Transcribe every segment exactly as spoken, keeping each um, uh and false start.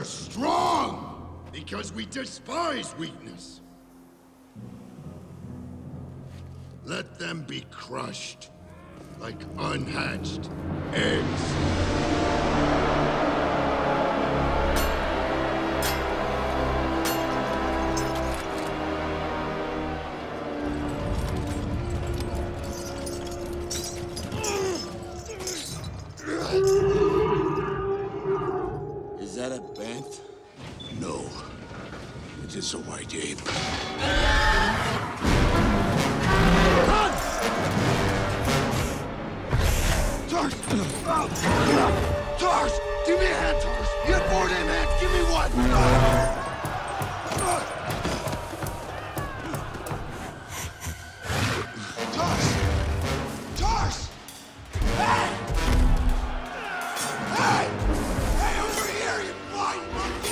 strong! Because we despise weakness. Let them be crushed like unhatched eggs. Is that a bant? No. It is a white ape. Run! Tars! Tars! Give me a hand, Tars! You have four damn hands! Give me one! Tars! Tars! Hey! Hey! Hey, over here, you blind monkey!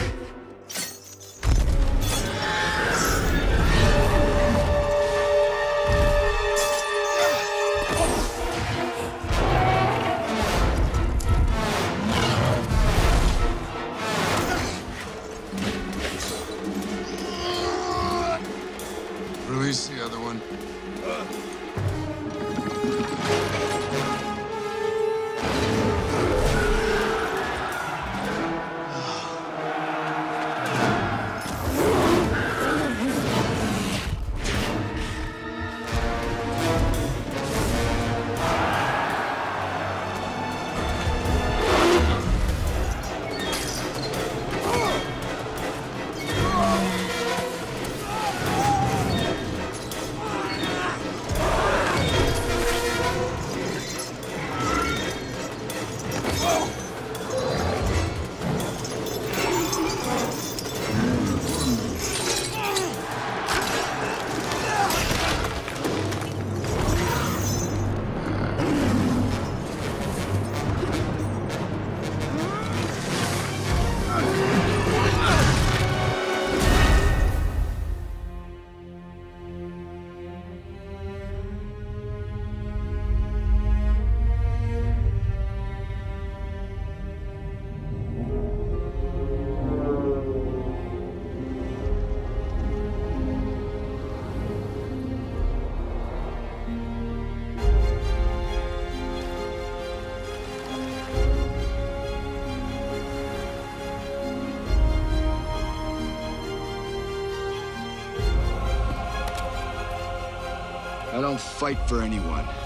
Release the other one. I don't fight for anyone.